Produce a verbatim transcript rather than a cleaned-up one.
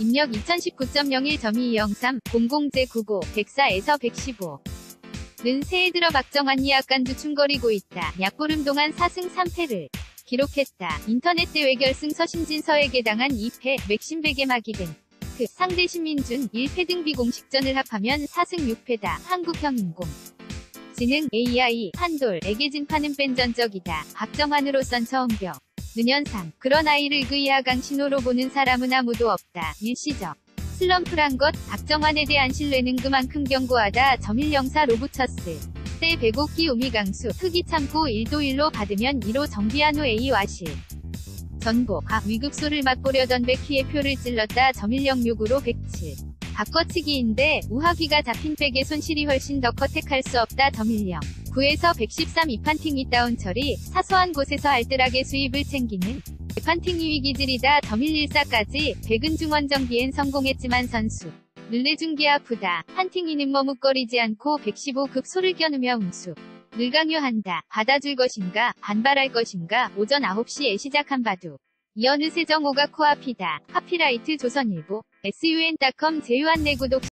입력 이천십구 점 영일 점 이영삼 공공 제 구십구 백사에서 백십오. 는 새해 들어 박정환이 약간 주춤거리고 있다. 약보름 동안 사 승 삼 패를 기록했다. 인터넷 대회 결승 서신진서에게 당한 이 패, 맥심백에 막이된 그 상대 신민준 일 패 등 비공식전을 합하면 사 승 육 패다. 한국형인공 지능 에이아이 한돌에게 진파는 뺀 전적이다. 박정환으로선 처음겨 는현상 그런 아이를 그 이하 강신호로 보는 사람은 아무도 없다. 일시적 슬럼프란 것 박정환에 대한 신뢰는 그만큼 견고하다. 점일영사 로부처스 때 백오기 우미강수 흑이 참고 일도 일로 받으면 이로 정비한 후 A와 실 전보 각 위급소를 맛보려던 백희의 표를 찔렀다. 점일영 육으로 백칠. 바꿔치기인데 우하귀가 잡힌 백의 손실이 훨씬 더 커 택할 수 없다. 점일영 구에서 백십삼 이 판팅 윗다운 처리 사소한 곳에서 알뜰하게 수입을 챙기는 판팅 이 위 기질이다. 점일일사까지 백은 중원정비엔 성공했지만 선수 늘내중계 아프다. 판팅이는 머뭇거리지 않고 백십오 급 소를 겨누며 응수 늘 강요한다. 받아줄 것인가 반발할 것인가. 오전 아홉 시에 시작한 바둑 이 어느새 정오가 코앞이다. 카피라이트 조선일보 에스유엔 닷컴 제휴안 내구독